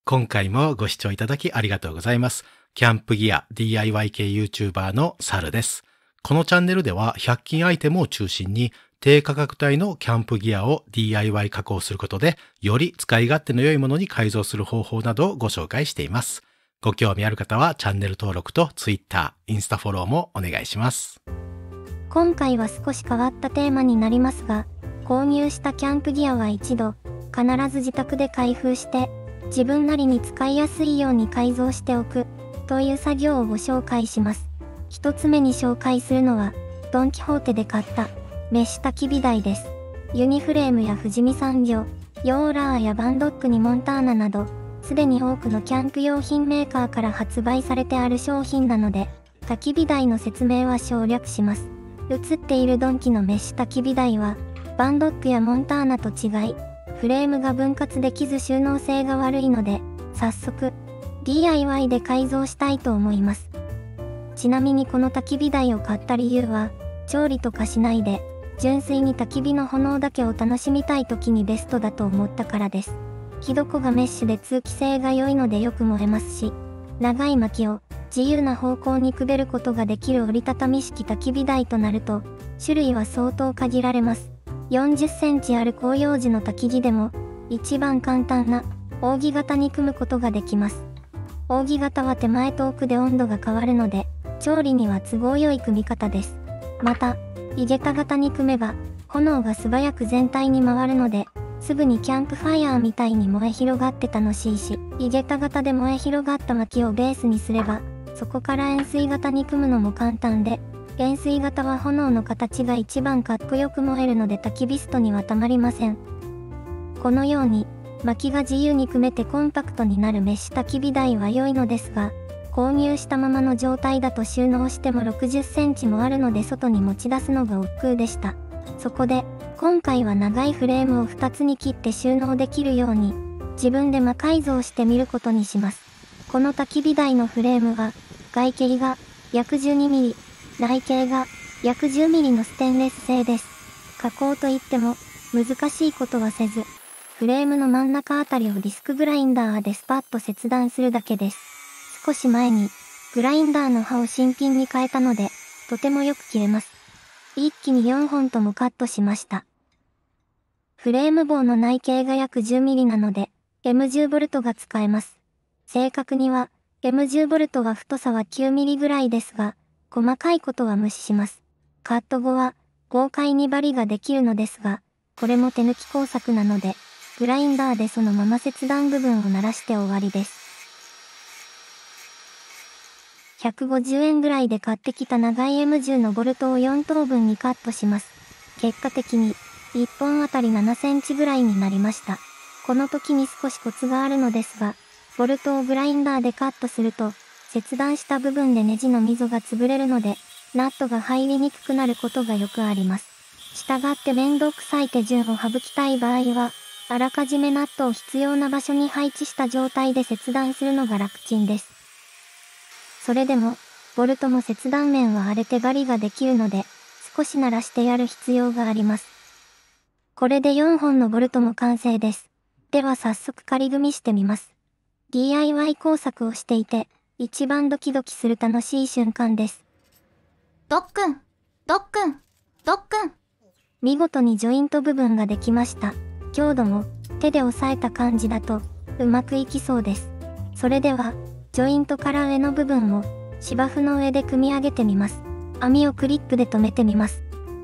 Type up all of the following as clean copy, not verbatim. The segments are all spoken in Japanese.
今回もご視聴いただきありがとうございます。キャンプギア DIY 系 YouTuber のサルです。このチャンネルでは100均アイテムを中心に低価格帯のキャンプギアを DIY 加工することでより使い勝手の良いものに改造する方法などをご紹介しています。ご興味ある方はチャンネル登録と Twitter、インスタフォローもお願いします。 今回は少し変わったテーマになりますが、購入したキャンプギアは一度必ず自宅で開封して自分なりに使いやすいように改造しておくという作業をご紹介します。一つ目に紹介するのはドン・キホーテで買ったメッシュ焚き火台です。ユニフレームや富士見産業、ヨーラーやバンドックにモンターナなどすでに多くのキャンプ用品メーカーから発売されてある商品なので焚き火台の説明は省略します。映っているドンキのメッシュ焚き火台はバンドックやモンターナと違いフレームが分割できず収納性が悪いので早速 DIY で改造したいと思います。ちなみにこの焚き火台を買った理由は調理とかしないで純粋に焚き火の炎だけを楽しみたい時にベストだと思ったからです。火床がメッシュで通気性が良いのでよく燃えますし、長い薪を自由な方向にくべることができる折りたたみ式焚き火台となると種類は相当限られます。40センチある広葉樹の焚き木でも一番簡単な扇形に組むことができます。扇形は手前と奥で温度が変わるので調理には都合良い組み方です。また井桁型に組めば炎が素早く全体に回るのですぐにキャンプファイヤーみたいに燃え広がって楽しいし、井桁型で燃え広がった薪をベースにすればそこから円錐型に組むのも簡単で、円錐型は炎の形が一番かっこよく燃えるので焚き火ストにはたまりません。このように薪が自由に組めてコンパクトになるメッシュ焚き火台は良いのですが、購入したままの状態だと収納しても60センチもあるので外に持ち出すのが億劫でした。そこで今回は長いフレームを2つに切って収納できるように自分で魔改造してみることにします。この焚き火台のフレームは外径が約 12mm、内径が約 10mm のステンレス製です。加工といっても難しいことはせず、フレームの真ん中あたりをディスクグラインダーでスパッと切断するだけです。少し前にグラインダーの刃を新品に変えたのでとてもよく切れます。一気に4本ともカットしました。フレーム棒の内径が約 10mm なので M10V が使えます。正確には M10V は太さは 9mm ぐらいですが、細かいことは無視します。カット後は豪快に針ができるのですが、これも手抜き工作なので、グラインダーでそのまま切断部分を鳴らして終わりです。150円ぐらいで買ってきた長い M10 のボルトを4等分にカットします。結果的に1本あたり7センチぐらいになりました。この時に少しコツがあるのですが、ボルトをグラインダーでカットすると、切断した部分でネジの溝が潰れるので、ナットが入りにくくなることがよくあります。したがって面倒くさい手順を省きたい場合は、あらかじめナットを必要な場所に配置した状態で切断するのが楽ちんです。それでも、ボルトも切断面は荒れて針ができるので、少し鳴らしてやる必要があります。これで4本のボルトも完成です。では早速仮組みしてみます。DIY 工作をしていて、一番ドキドキする楽しい瞬間です。 ドックン、ドックン、ドックン。 見事にジョイント部分ができました。強度も手で押さえた感じだとうまくいきそうです。それではジョイントから上の部分を芝生の上で組み上げてみます。網をクリップで留めてみます。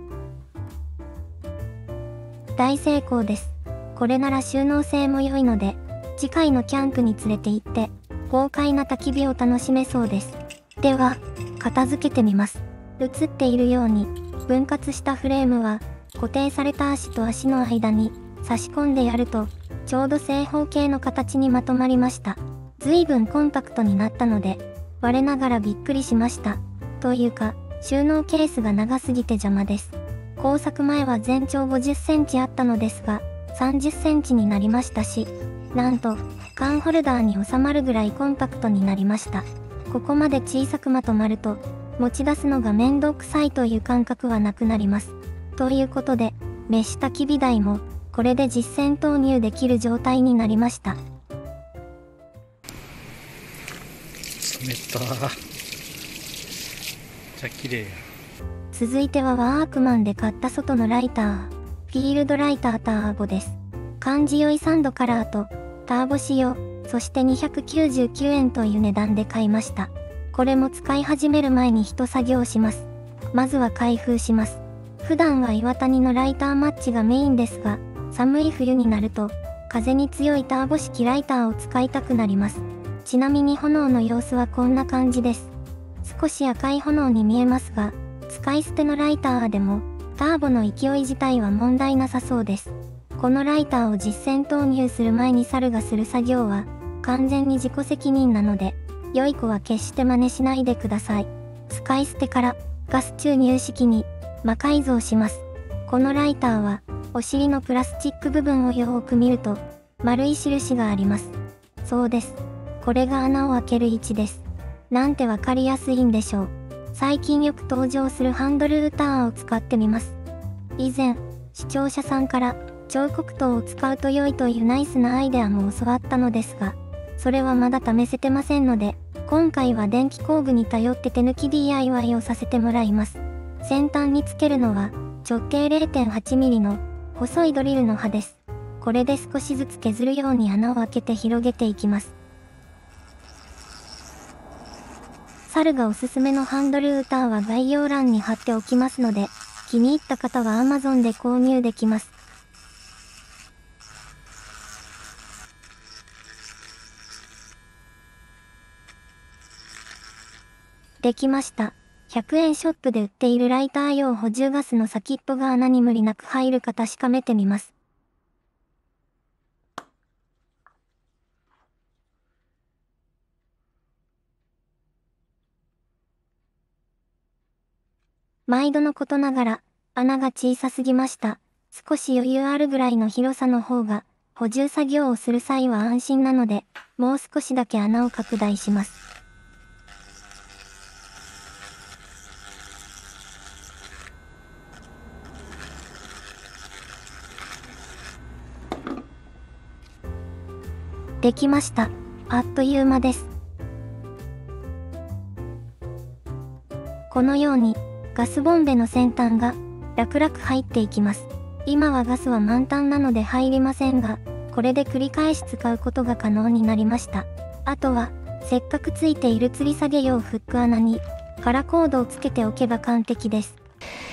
大成功です。これなら収納性も良いので次回のキャンプに連れて行って豪快な焚き火を楽しめそうです。では片付けてみます。映っているように分割したフレームは固定された足と足の間に差し込んでやるとちょうど正方形の形にまとまりました。随分コンパクトになったので我ながらびっくりしました。というか収納ケースが長すぎて邪魔です。工作前は全長50センチあったのですが30センチになりましたし、なんと缶ホルダーに収まるぐらいコンパクトになりました。ここまで小さくまとまると持ち出すのが面倒くさいという感覚はなくなります。ということでメッシュ焚き火台もこれで実践投入できる状態になりました。 めた。めっちゃ綺麗や。 続いてはワークマンで買った外のライター。フィールドライターターボです。感じよいサンドカラーとターボ仕様、そして299円という値段で買いました。これも使い始める前に一作業します。まずは開封します。普段は岩谷のライターマッチがメインですが、寒い冬になると風に強いターボ式ライターを使いたくなります。ちなみに炎の様子はこんな感じです。少し赤い炎に見えますが、使い捨てのライターでもターボの勢い自体は問題なさそうです。このライターを実戦投入する前に猿がする作業は完全に自己責任なので、良い子は決して真似しないでください。使い捨てからガス注入式に魔改造します。このライターはお尻のプラスチック部分をよーく見ると丸い印があります。そうです。これが穴を開ける位置です。なんてわかりやすいんでしょう。最近よく登場するハンドルーターを使ってみます。以前、視聴者さんから彫刻刀を使うと良いというナイスなアイデアも教わったのですが、それはまだ試せてませんので、今回は電気工具に頼って手抜き DIY をさせてもらいます。先端につけるのは直径 0.8 ミリの細いドリルの刃です。これで少しずつ削るように穴を開けて広げていきます。猿がおすすめのハンドルーターは概要欄に貼っておきますので、気に入った方は Amazon で購入できます。できました。100円ショップで売っているライター用補充ガスの先っぽが穴に無理なく入るか確かめてみます。毎度のことながら、穴が小さすぎました。少し余裕あるぐらいの広さの方が、補充作業をする際は安心なので、もう少しだけ穴を拡大します。できました。あっという間です。このように、ガスボンベの先端が楽々入っていきます。今はガスは満タンなので入りませんが、これで繰り返し使うことが可能になりました。あとは、せっかくついている吊り下げ用フック穴に、パラコードをつけておけば完璧です。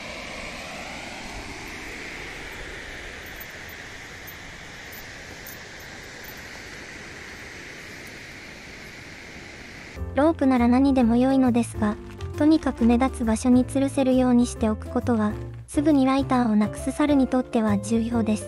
ロープなら何でも良いのですが、とにかく目立つ場所に吊るせるようにしておくことは、すぐにライターをなくす猿にとっては重要です。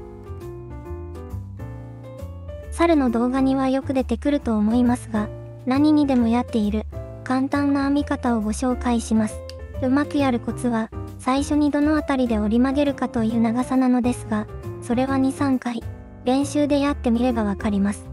猿の動画にはよく出てくると思いますが、何にでもやっている簡単な編み方をご紹介します。うまくやるコツは、最初にどのあたりで折り曲げるかという長さなのですが、それは2、3回、練習でやってみればわかります。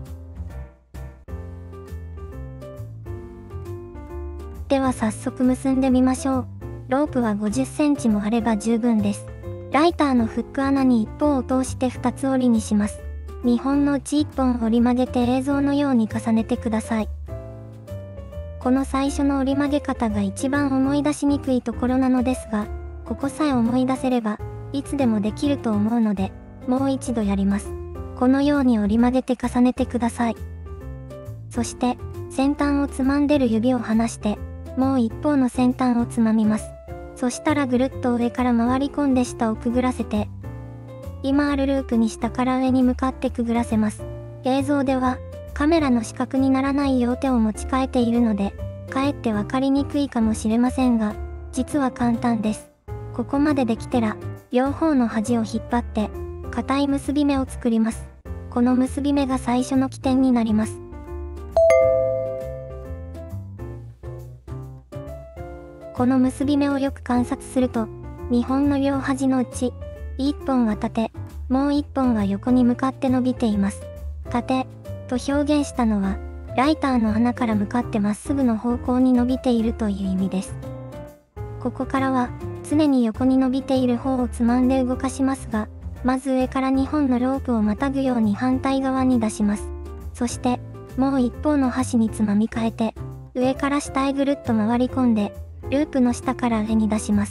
では早速結んでみましょう。ロープは50センチもあれば十分です。ライターのフック穴に1本を通して2つ折りにします。2本のうち1本折り曲げて映像のように重ねてください。この最初の折り曲げ方が一番思い出しにくいところなのですが、ここさえ思い出せれば、いつでもできると思うので、もう一度やります。このように折り曲げて重ねてください。そして、先端をつまんでる指を離して、もう一方の先端をつまみます。そしたらぐるっと上から回り込んで下をくぐらせて、今あるループに下から上に向かってくぐらせます。映像ではカメラの死角にならないよう手を持ち替えているので、かえってわかりにくいかもしれませんが、実は簡単です。ここまでできたら、両方の端を引っ張って、硬い結び目を作ります。この結び目が最初の起点になります。この結び目をよく観察すると、2本の両端のうち、1本は縦、もう1本は横に向かって伸びています。縦と表現したのは、ライターの穴から向かってまっすぐの方向に伸びているという意味です。ここからは、常に横に伸びている方をつまんで動かしますが、まず上から2本のロープをまたぐように反対側に出します。そして、もう一方の端につまみ替えて、 上から下へぐるっと回り込んで、ループの下から上に出します。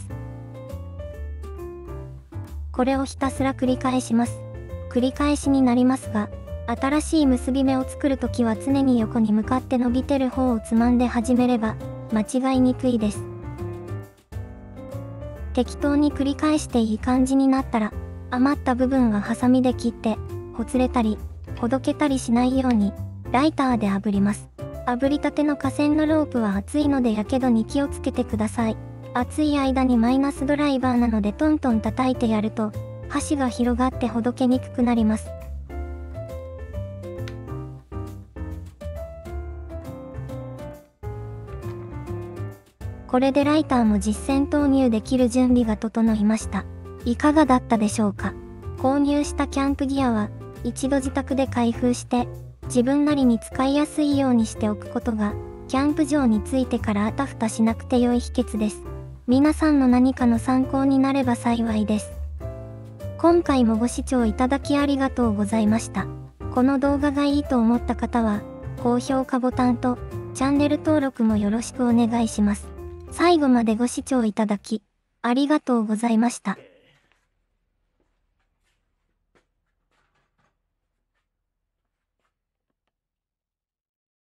これをひたすら繰り返します。繰り返しになりますが、新しい結び目を作るときは常に横に向かって伸びてる方をつまんで始めれば、間違いにくいです。適当に繰り返していい感じになったら、余った部分はハサミで切って、ほつれたり、ほどけたりしないように、ライターで炙ります。炙りたての架線のロープは熱いのでやけどに気をつけてください。熱い間にマイナスドライバーなのでトントン叩いてやると、端が広がってほどけにくくなります。これでライターも実践投入できる準備が整いました。いかがだったでしょうか？購入したキャンプギアは、一度自宅で開封して、自分なりに使いやすいようにしておくことが、キャンプ場に着いてからあたふたしなくて良い秘訣です。皆さんの何かの参考になれば幸いです。今回もご視聴いただきありがとうございました。この動画がいいと思った方は、高評価ボタンと、チャンネル登録もよろしくお願いします。最後までご視聴いただき、ありがとうございました。